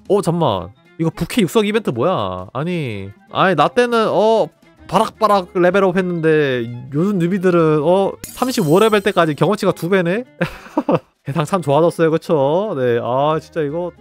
잠만, 이거 부캐 육성 이벤트 뭐야? 아니 나 때는 바락바락 레벨업 했는데 요즘 뉴비들은 35레벨 때까지 경험치가 2배네? 해상 참 좋아졌어요, 그쵸? 네, 진짜 이거.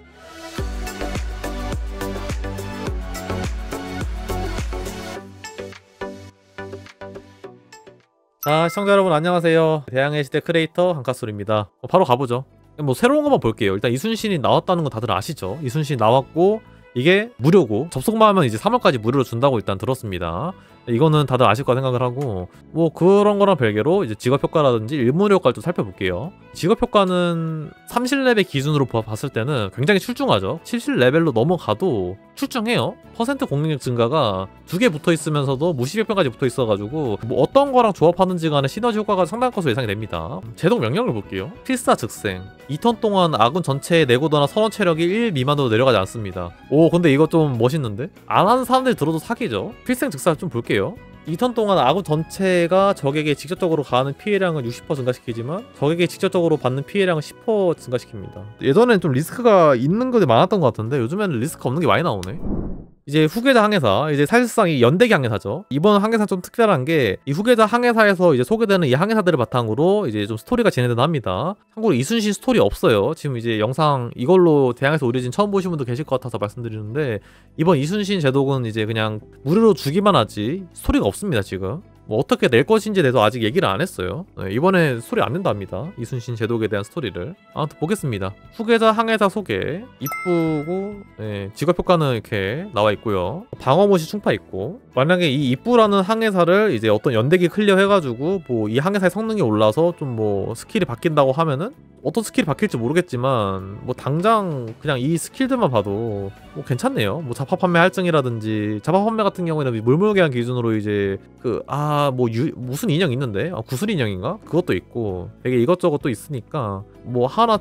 자, 시청자 여러분 안녕하세요. 대항해 시대 크리에이터 한카솔입니다. 바로 가보죠. 뭐 새로운 것만 볼게요. 일단 이순신이 나왔다는 거 다들 아시죠? 이순신이 나왔고 이게 무료고 접속만 하면 이제 3월까지 무료로 준다고 일단 들었습니다. 이거는 다들 아실 거라 생각을 하고, 뭐 그런 거랑 별개로 이제 직업효과라든지 일문의 효과를 좀 살펴볼게요. 직업효과는 30레벨 기준으로 봤을 때는 굉장히 출중하죠. 70레벨로 넘어가도 출중해요. 퍼센트 공격력 증가가 2개 붙어있으면서도 무시병까지 붙어있어가지고 뭐 어떤 거랑 조합하는지 간에 시너지 효과가 상당한 것으로 예상이 됩니다. 제동 명령을 볼게요. 필사 즉생 2턴 동안 아군 전체의 내구도나 선원 체력이 1 미만으로 내려가지 않습니다. 오, 근데 이거 좀 멋있는데? 안 하는 사람들이 들어도 사기죠. 필생 즉사를 좀 볼게요. 2턴 동안 아군 전체가 적에게 직접적으로 가하는 피해량을 60% 증가시키지만 적에게 직접적으로 받는 피해량을 10% 증가시킵니다. 예전엔 좀 리스크가 있는 것이 많았던 것 같은데 요즘에는 리스크가 없는 게 많이 나오네. 이제 후계자 항해사, 이제 사실상 이 연대기 항해사죠. 이번 항해사 좀 특별한 게 이 후계자 항해사에서 이제 소개되는 이 항해사들을 바탕으로 이제 좀 스토리가 진행된다 합니다. 참고로 이순신 스토리 없어요. 지금 이제 영상 이걸로 대항해사 오리진 처음 보신 분도 계실 것 같아서 말씀드리는데, 이번 이순신 제독은 이제 그냥 무료로 주기만 하지 스토리가 없습니다. 지금 뭐 어떻게 낼 것인지에 대해서 아직 얘기를 안 했어요. 이번에 스토리 안 낸다 합니다. 이순신 제독에 대한 스토리를. 아무튼 보겠습니다. 후계자 항해사 소개 이쁘고, 직업효과는 이렇게 나와 있고요. 방어모시 충파 있고, 만약에 이 이쁘라는 항해사를 이제 어떤 연대기 클리어 해가지고 뭐 이 항해사의 성능이 올라서 좀 뭐 스킬이 바뀐다고 하면은 어떤 스킬이 바뀔지 모르겠지만 뭐 당장 그냥 이 스킬들만 봐도 뭐 괜찮네요. 뭐 자파 판매 할증이라든지, 자파 판매 같은 경우에는 물물교환 기준으로 이제 무슨 인형 있는데, 구슬 인형인가? 그것도 있고 되게 이것저것 또 있으니까 뭐 하나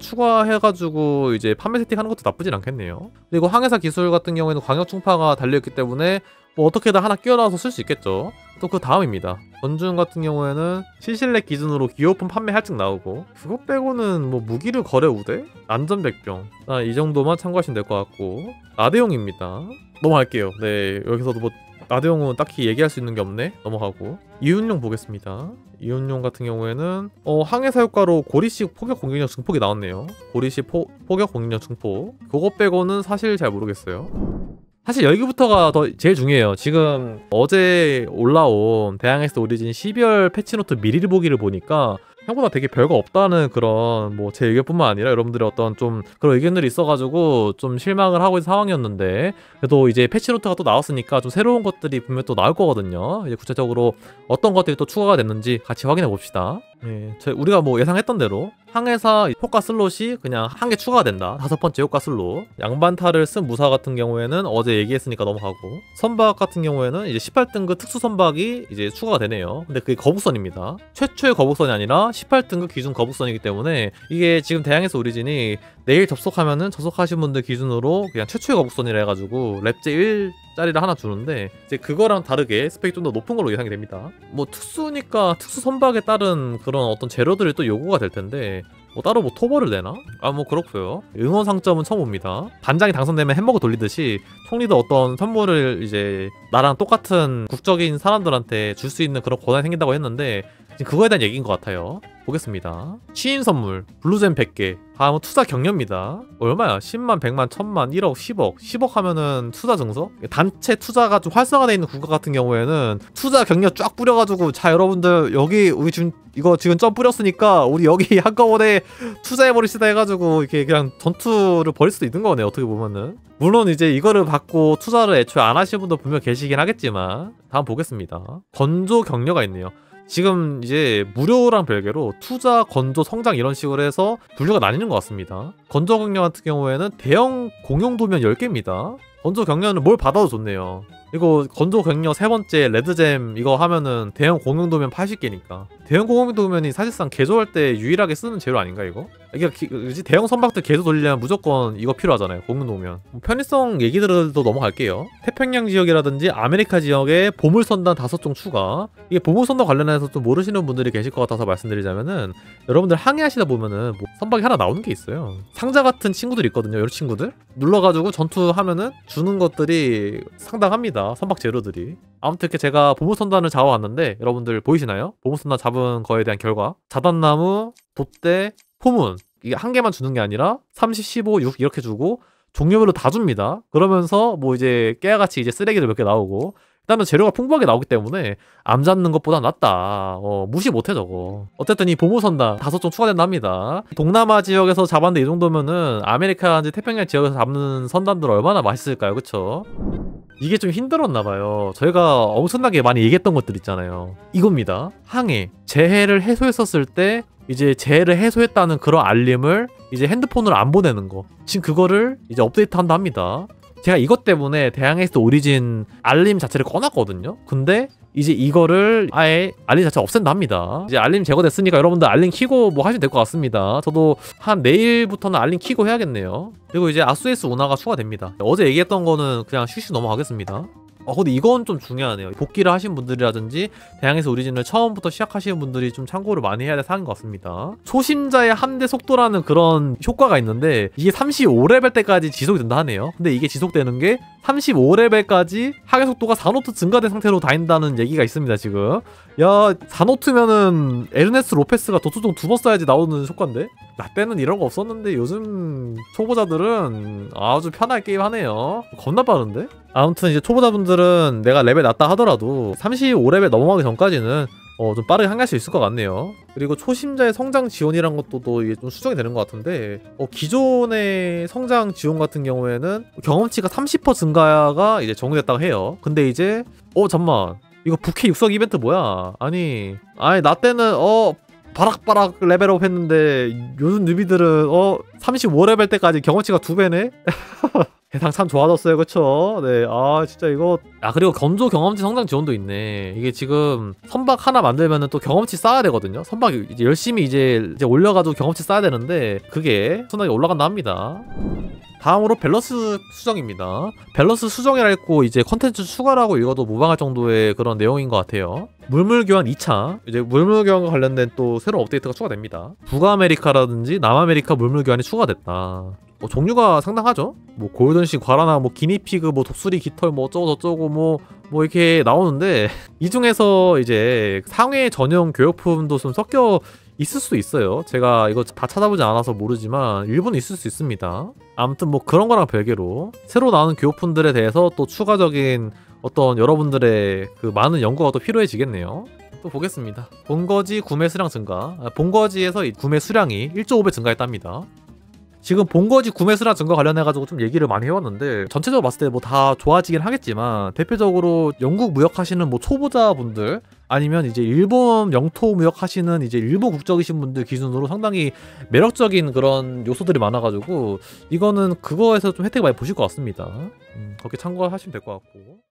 추가해가지고 이제 판매 세팅하는 것도 나쁘진 않겠네요. 그리고 항해사 기술 같은 경우에는 광역 충파가 달려있기 때문에 뭐 어떻게든 하나 끼워넣어서 쓸 수 있겠죠. 또 그 다음입니다. 전중 같은 경우에는 실실렉 기준으로 기호품 판매 할증 나오고, 그거 빼고는 뭐 무기를 거래 우대? 안전백병, 이 정도만 참고하시면 될 것 같고, 나대용입니다. 넘어갈게요. 네, 여기서도 뭐 나대용은 딱히 얘기할 수 있는 게 없네. 넘어가고 이윤용 보겠습니다. 이윤용 같은 경우에는 항해사 효과로 고리식 포격 공격력 증폭이 나왔네요. 고리식 포격 공격력 증폭, 그거 빼고는 사실 잘 모르겠어요. 사실 여기부터가 제일 중요해요. 지금 어제 올라온 대항해사 오리진 12월 패치노트 미리를 보기를 보니까 생각보다 되게 별거 없다는 그런 뭐 제 의견뿐만 아니라 여러분들의 어떤 좀 그런 의견들이 있어가지고 좀 실망을 하고 있는 상황이었는데, 그래도 이제 패치노트가 또 나왔으니까 좀 새로운 것들이 분명 또 나올 거거든요. 이제 구체적으로 어떤 것들이 또 추가가 됐는지 같이 확인해 봅시다. 우리가 뭐 예상했던 대로 항해사 효과 슬롯이 그냥 한 개 추가가 된다. 5번째 효과 슬롯. 양반타를 쓴 무사 같은 경우에는 어제 얘기했으니까 넘어가고, 선박 같은 경우에는 이제 18등급 특수 선박이 이제 추가가 되네요. 근데 그게 거북선입니다. 최초의 거북선이 아니라 18등급 기준 거북선이기 때문에 이게 지금 대항해사 오리진이 내일 접속하면은 접속하신 분들 기준으로 그냥 최초의 거북선이라 해가지고 랩제 1짜리를 하나 주는데, 이제 그거랑 다르게 스펙이 좀 더 높은 걸로 예상이 됩니다. 뭐 특수니까 특수 선박에 따른 그런 어떤 재료들이 또 요구가 될 텐데 뭐 따로 뭐 토벌을 내나? 뭐 그렇고요. 응원 상점은 처음 봅니다. 반장이 당선되면 햄버거 돌리듯이 총리도 어떤 선물을 이제 나랑 똑같은 국적인 사람들한테 줄 수 있는 그런 권한이 생긴다고 했는데 지금 그거에 대한 얘기인 것 같아요. 보겠습니다. 취인 선물 블루젠 100개. 다음은 투자 격려입니다. 얼마야? 10만, 100만, 1000만, 1억, 10억. 10억 하면은 투자 증서? 단체 투자가 좀 활성화되어 있는 국가 같은 경우에는 투자 격려 쫙 뿌려가지고, 자 여러분들 여기 우리 지금 이거 지금 점 뿌렸으니까 우리 여기 한꺼번에 투자해버리시다 해가지고 이렇게 그냥 전투를 벌일 수도 있는 거네요. 어떻게 보면은. 물론 이제 이거를 받고 투자를 애초에 안 하시는 분도 분명 계시긴 하겠지만, 다음 보겠습니다. 건조 격려가 있네요. 지금 이제 무료랑 별개로 투자, 건조, 성장 이런 식으로 해서 분류가 나뉘는 것 같습니다. 건조 격려 같은 경우에는 대형 공용 도면 10개입니다. 건조 격려는 뭘 받아도 좋네요. 이거 건조 갱녀 세 번째 레드잼 이거 하면은 대형 공용도면 80개니까 대형 공용도면이 사실상 개조할 때 유일하게 쓰는 재료 아닌가 이거? 이게 대형 선박들 개조 돌리려면 무조건 이거 필요하잖아요. 공용도면. 편의성 얘기들도 넘어갈게요. 태평양 지역이라든지 아메리카 지역에 보물선단 5종 추가. 이게 보물선단 관련해서 좀 모르시는 분들이 계실 것 같아서 말씀드리자면은 여러분들 항해하시다 보면은 뭐 선박이 하나 나오는 게 있어요. 상자 같은 친구들이 있거든요. 여러 친구들 눌러가지고 전투하면은 주는 것들이 상당합니다. 선박 재료들이. 아무튼 이렇게 제가 보물선단을 잡아왔는데 여러분들 보이시나요? 보물선단 잡은 거에 대한 결과 자단나무, 돛대, 포문 이게 한 개만 주는 게 아니라 30, 15, 6 이렇게 주고 종류별로 다 줍니다. 그러면서 뭐 이제 깨알같이 이제 쓰레기를 몇 개 나오고 일단은 재료가 풍부하게 나오기 때문에 암 잡는 것보다 낫다. 무시 못해 저거. 어쨌든 이 보물선단 5종 추가된다 합니다. 동남아 지역에서 잡았는데 이 정도면은 아메리카인지 태평양 지역에서 잡는 선단들 얼마나 맛있을까요? 그쵸? 이게 좀 힘들었나봐요. 저희가 엄청나게 많이 얘기했던 것들 있잖아요. 이겁니다. 항해. 재해를 해소했었을 때 이제 재해를 해소했다는 그런 알림을 이제 핸드폰으로 안 보내는 거. 지금 그거를 이제 업데이트 한다 합니다. 제가 이것 때문에 대항해스트 오리진 알림 자체를 꺼놨거든요. 근데 이제 이거를 아예 알림 자체 없앤다 합니다. 이제 알림 제거됐으니까 여러분들 알림 켜고 뭐 하시면 될 것 같습니다. 저도 한 내일부터는 알림 켜고 해야겠네요. 그리고 이제 아수에스 운하가 추가됩니다. 어제 얘기했던 거는 그냥 슈슈 넘어가겠습니다. 근데 이건 좀 중요하네요. 복귀를 하신 분들이라든지 대항해스 오리진을 처음부터 시작하시는 분들이 좀 참고를 많이 해야 될 사항인 것 같습니다. 초심자의 함대 속도라는 그런 효과가 있는데 이게 35레벨 때까지 지속이 된다 하네요. 근데 이게 지속되는 게 35레벨까지 하계 속도가 4노트 증가된 상태로 다닌다는 얘기가 있습니다. 지금 야 4노트면은 에르네스 로페스가 도투종 2번 써야지 나오는 효과인데 나 때는 이런 거 없었는데 요즘 초보자들은 아주 편하게 게임 하네요. 겁나 빠른데? 아무튼 이제 초보자분들은 내가 레벨 낮다 하더라도 35레벨 넘어가기 전까지는 좀 빠르게 항해할 수 있을 것 같네요. 그리고 초심자의 성장 지원이란 것도 또 이게 좀 수정이 되는 것 같은데 기존의 성장 지원 같은 경우에는 경험치가 30% 증가가 이제 적용됐다고 해요. 근데 이제 잠만 이거 부캐 육성 이벤트 뭐야? 아니 나 때는 바락바락 레벨업 했는데 요즘 뉴비들은 35레벨 때까지 경험치가 2배네? 세상 참 좋아졌어요. 그쵸? 네. 진짜 이거 그리고 건조 경험치 성장 지원도 있네. 이게 지금 선박 하나 만들면은 또 경험치 쌓아야 되거든요. 선박 이제 열심히 이제 올려가지고 경험치 쌓아야 되는데 그게 순하게 올라간다 합니다. 다음으로 밸런스 수정입니다. 밸런스 수정이라 했고 이제 컨텐츠 추가라고 읽어도 무방할 정도의 그런 내용인 것 같아요. 물물교환 2차 이제 물물교환과 관련된 또 새로운 업데이트가 추가됩니다. 북아메리카라든지 남아메리카 물물교환이 추가됐다. 종류가 상당하죠. 뭐 골든시 과라나 뭐 기니피그 뭐 독수리 깃털 뭐 어쩌고 저쩌고 뭐 이렇게 나오는데 이 중에서 이제 상해 전용 교육품도 좀 섞여 있을 수 있어요. 제가 이거 다 찾아보지 않아서 모르지만 일부는 있을 수 있습니다. 아무튼 뭐 그런 거랑 별개로 새로 나오는 교육품들에 대해서 또 추가적인 어떤 여러분들의 그 많은 연구가 또 필요해지겠네요. 또 보겠습니다. 본거지 구매 수량 증가. 본거지에서 이 구매 수량이 1.5배 증가했답니다. 지금 본거지 구매 수량 증가 관련해가지고 좀 얘기를 많이 해왔는데 전체적으로 봤을 때 뭐 다 좋아지긴 하겠지만 대표적으로 영국 무역하시는 뭐 초보자분들 아니면 이제 일본 영토 무역하시는 이제 일본 국적이신 분들 기준으로 상당히 매력적인 그런 요소들이 많아가지고 이거는 그거에서 좀 혜택을 많이 보실 것 같습니다. 그렇게 참고하시면 될 것 같고